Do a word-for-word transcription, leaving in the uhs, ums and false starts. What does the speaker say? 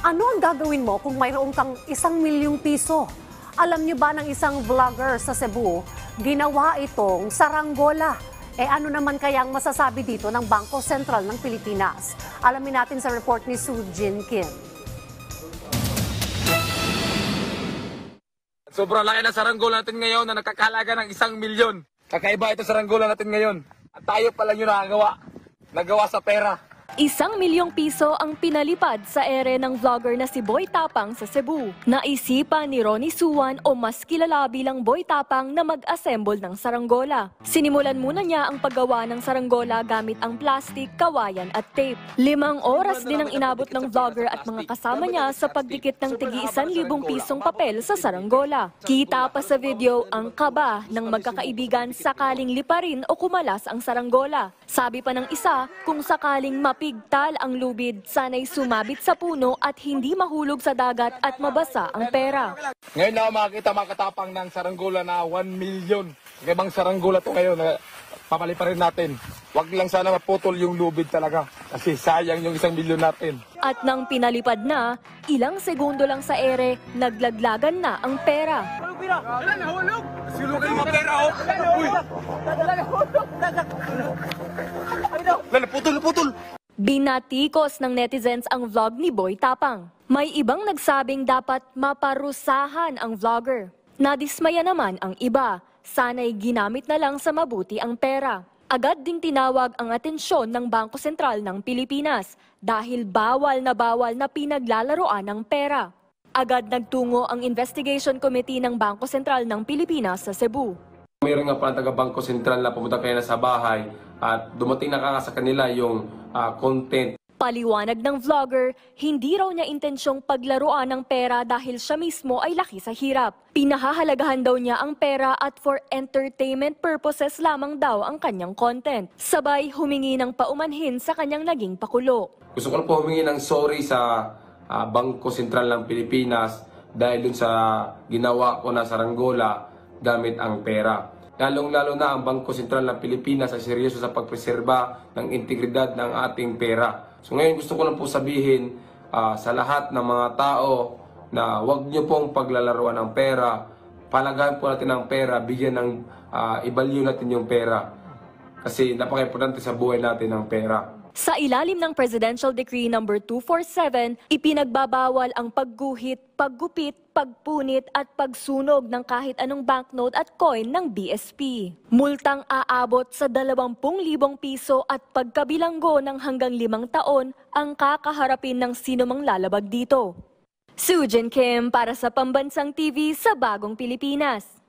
Ano ang gagawin mo kung mayroong kang isang milyong piso? Alam niyo ba ng isang vlogger sa Cebu, ginawa itong saranggola. Eh ano naman kaya ang masasabi dito ng Bangko Sentral ng Pilipinas? Alamin natin sa report ni Soo Jin Kim. Sobrang laki na saranggola natin ngayon na nakakalaga ng isang milyon. Kakaiba ito saranggola natin ngayon. At tayo pala yung nakagawa. Nagawa sa pera. Isang milyong piso ang pinalipad sa ere ng vlogger na si Boy Tapang sa Cebu. Naisipan ni Ronnie Suwan o mas kilala bilang Boy Tapang na mag-assemble ng saranggola. Sinimulan muna niya ang paggawa ng saranggola gamit ang plastic, kawayan at tape. Limang oras din ang inabot ng vlogger at mga kasama niya sa pagdikit ng tigi isang libong pisong papel sa saranggola. Kita pa sa video ang kaba ng magkakaibigan sakaling liparin o kumalas ang saranggola. Sabi pa ng isa, kung sakaling mapigtal ang lubid, sana'y sumabit sa puno at hindi mahulog sa dagat at mabasa ang pera. Ngayon na makakita makatapang ng saranggola na one million. Ibang saranggola to ngayon na papaliparin natin. Huwag lang sana maputol yung lubid talaga kasi sayang yung isang milyon natin. At nang pinalipad na, ilang segundo lang sa ere, naglaglagan na ang pera. Silugin mo pera, oh! Uy! Lala, putol, putol! Binatikos ng netizens ang vlog ni Boy Tapang. May ibang nagsabing dapat maparusahan ang vlogger. Nadismaya naman ang iba. Sana'y ginamit na lang sa mabuti ang pera. Agad ding tinawag ang atensyon ng Bangko Sentral ng Pilipinas dahil bawal na bawal na pinaglalaroan ng pera. Agad nagtungo ang Investigation Committee ng Bangko Sentral ng Pilipinas sa Cebu. Mayroon nga pala taga-Bangko Sentral na pumunta kayo na sa bahay at dumating na kaka sa kanila yung uh, content. Paliwanag ng vlogger, hindi raw niya intensyong paglaruan ng pera dahil siya mismo ay laki sa hirap. Pinahahalagahan daw niya ang pera at for entertainment purposes lamang daw ang kanyang content. Sabay humingi ng paumanhin sa kanyang naging pakulo. Gusto ko lang po humingi ng sorry sa uh, Bangko Sentral ng Pilipinas dahil dun sa ginawa ko na saranggola gamit ang pera. Lalong-lalo na ang Bangko Sentral ng Pilipinas ay seryoso sa pagpreserba ng integridad ng ating pera. So ngayon gusto ko lang po sabihin uh, sa lahat ng mga tao na huwag niyo pong paglalaruan ng pera. Palagahan po natin ang pera, bigyan ng uh, i-value natin yung pera. Kasi napaka-importante sa buhay natin ang pera. Sa ilalim ng Presidential Decree number two forty-seven, ipinagbabawal ang pagguhit, paggupit, pagpunit at pagsunog ng kahit anong banknote at coin ng B S P. Multang aabot sa dalawampung libong piso at pagkabilanggo ng hanggang limang taon ang kakaharapin ng sinumang lalabag dito. Soo Jin Kim para sa Pambansang T V sa Bagong Pilipinas.